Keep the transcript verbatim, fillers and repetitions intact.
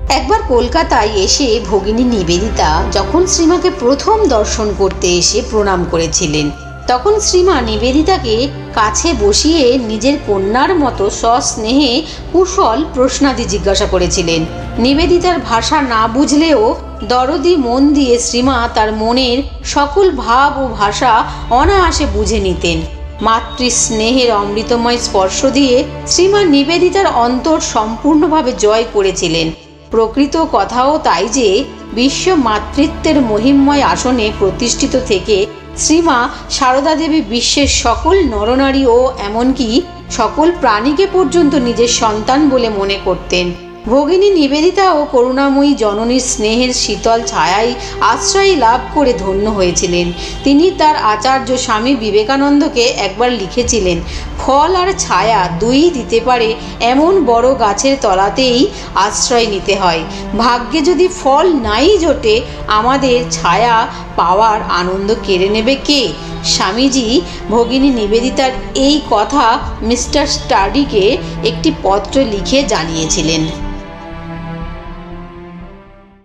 একবার কলকাতায় এসে ভগিনী নিবেদিতা যখন শ্রীমাকে প্রথম দর্শন করতে এসে প্রণাম করেছিলেন, তখন শ্রীমা নিবেদিতাকে কাছে বসিয়ে নিজের কন্যার মতো সস্নেহে কুশল প্রশ্নাদি জিজ্ঞাসা করেছিলেন। নিবেদিতার ভাষা না বুঝলেও দরদি মন দিয়ে শ্রীমা তার মনের সকল ভাব ও ভাষা অনায়াসে বুঝে নিতেন। মাতৃস্নেহের অমৃতময় স্পর্শ দিয়ে শ্রীমা নিবেদিতার অন্তর সম্পূর্ণভাবে জয় করেছিলেন। প্রকৃত কথাও তাই যে বিশ্ব মাতৃত্বের মহিমময় আসনে প্রতিষ্ঠিত থেকে শ্রীমা সারদা দেবী বিশ্বের সকল নরনারী ও এমনকি সকল প্রাণীকে পর্যন্ত নিজের সন্তান বলে মনে করতেন। ভগিনী নিবেদিতা ও করুণাময়ী জননীর স্নেহের শীতল ছায়ায় আশ্রয় লাভ করে ধন্য হয়েছিলেন। তিনি তার আচার্য স্বামী বিবেকানন্দকে একবার লিখেছিলেন, ফল আর ছায়া দুই দিতে পারে এমন বড় গাছের তলাতেই আশ্রয় নিতে হয়। ভাগ্যে যদি ফল নাই জোটে, আমাদের ছায়া পাওয়ার আনন্দ কেড়ে নেবে কে? স্বামীজি ভগিনী নিবেদিতার এই কথা মিস্টার স্টাডিকে একটি পত্র লিখে জানিয়েছিলেন।